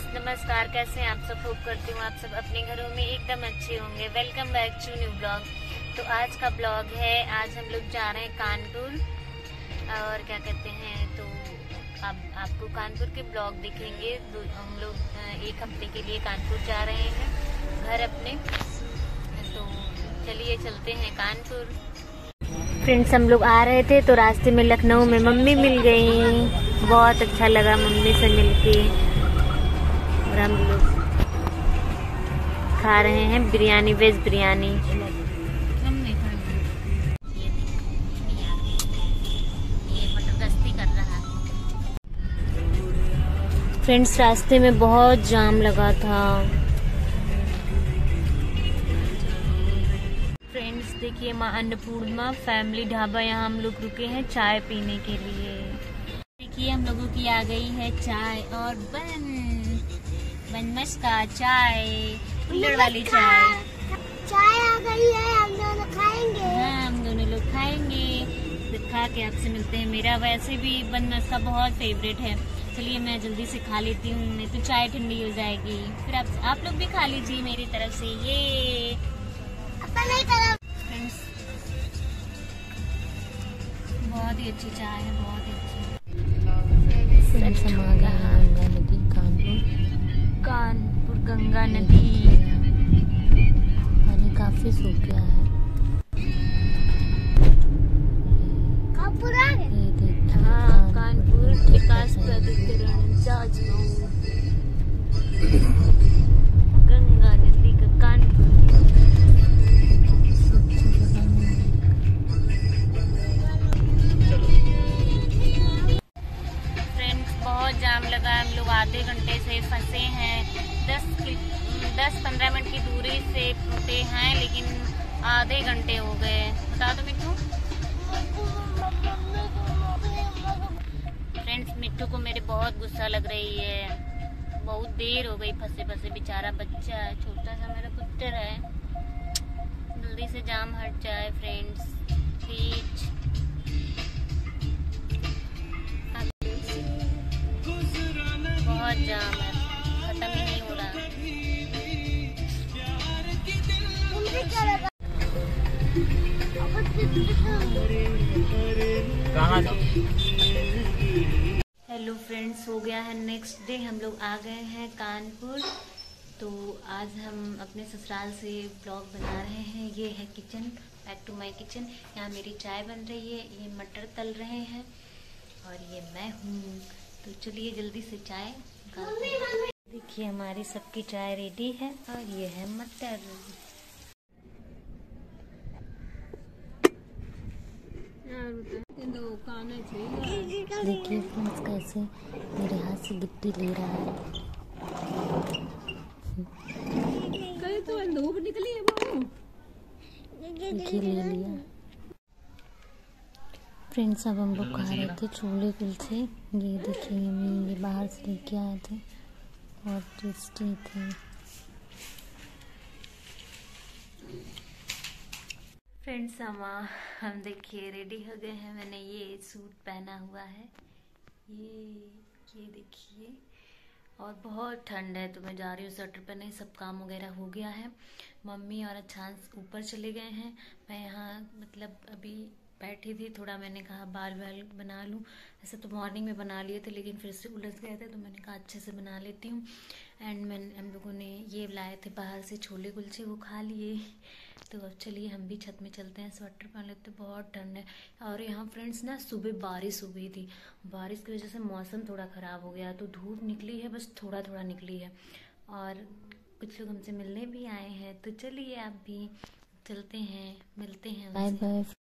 नमस्कार, कैसे हैं आप सब। होप करती हूँ आप सब अपने घरों में एकदम अच्छे होंगे। Welcome back to new blog. तो आज का ब्लॉग है, आज हम लोग जा रहे हैं कानपुर और क्या कहते हैं, तो अब आपको कानपुर के ब्लॉग दिखेंगे। हम लोग एक हफ्ते के लिए कानपुर जा रहे हैं घर अपने। तो चलिए चलते हैं कानपुर। फ्रेंड्स, हम लोग आ रहे थे तो रास्ते में लखनऊ में मम्मी मिल गई। बहुत अच्छा लगा मम्मी से मिलके। और हम लोग खा रहे हैं बिरयानी, वेज बिरयानी। ये मटरगश्ती कर रहा है। फ्रेंड्स, रास्ते में बहुत जाम लगा था। फ्रेंड्स देखिए, माँ अन्नपूर्णा फैमिली ढाबा, यहाँ हम लोग रुके हैं चाय पीने के लिए। देखिए हम लोगों की आ गई है चाय और बनमस का चाय, कुल्हड़ वाली चाय आ गई है। हम दोनों खाएंगे। हाँ, हम दोनों लोग खाएंगे। फिर खा के आपसे मिलते हैं। मेरा वैसे भी बनमस का बहुत फेवरेट है। चलिए मैं जल्दी से खा लेती हूँ, नहीं तो चाय ठंडी हो जाएगी। फिर आप लोग भी खा लीजिए मेरी तरफ से। ये फ्रेंड्स, बहुत ही अच्छी चाय है, बहुत ही अच्छी। गंगा नदी कानपुर गंगा नदी पानी काफी सूख गया है। ये देखिए, हाँ, कानपुर विकास प्राधिकरण गंगा नदी का कानपुर। फ्रेंड्स, बहुत जाम लगा। हम लोग आधे घंटे से फंसे हैं। 10-15 मिनट की दूरी से फंसे हैं, लेकिन आधे घंटे हो गए। बता दो मिट्टू। फ्रेंड्स, मिट्टू को मेरे बहुत गुस्सा लग रही है। बहुत देर हो गई फंसे फंसे। बेचारा बच्चा है, छोटा सा मेरा पुत्र है। जल्दी से जाम हट जाए फ्रेंड्स, प्लीज। बहुत जाम है, खत्म ही नहीं हो रहा। हेलो फ्रेंड्स, हो गया है नेक्स्ट डे। हम लोग आ गए हैं कानपुर। तो आज हम अपने ससुराल से ब्लॉग बना रहे हैं। ये है kitchen, back to my kitchen. यहाँ मेरी चाय बन रही है, ये मटर तल रहे हैं और ये मैं हूँ। तो चलिए जल्दी से चाय देखिए, हमारी सबकी चाय रेडी है और ये है मटर। देखिए फ्रेंड्स, कैसे मेरे हाथ से गिट्टी ले रहा है। देखिए, ले लिया। फ्रेंड्स, अब हम लोग खा रहे थे छोले कुलचे। ये देखिए, ये बाहर से लेके आए थे, बहुत टेस्टी थे। फ्रेंड्स, हम देखिए रेडी हो गए हैं। मैंने ये सूट पहना हुआ है, ये देखिए। और बहुत ठंड है तो मैं जा रही हूँ स्वेटर पहने। सब काम वगैरह हो गया है। मम्मी और अचानक ऊपर चले गए हैं। मैं यहाँ मतलब अभी बैठी थी, थोड़ा मैंने कहा बाल बना लूँ। ऐसे तो मॉर्निंग में बना लिए थे, लेकिन फिर से उलझ गए थे, तो मैंने कहा अच्छे से बना लेती हूँ। एंड हम लोगों ने ये लाए थे बाहर से छोले कुलचे, वो खा लिए। तो अब चलिए हम भी छत में चलते हैं, स्वेटर पहन लेते। बहुत ठंड है। और यहाँ फ्रेंड्स ना, सुबह बारिश हो गई थी। बारिश की वजह से मौसम थोड़ा ख़राब हो गया, तो धूप निकली है, बस थोड़ा थोड़ा निकली है। और कुछ लोग हमसे मिलने भी आए हैं। तो चलिए आप भी चलते हैं, मिलते हैं। Bye bye.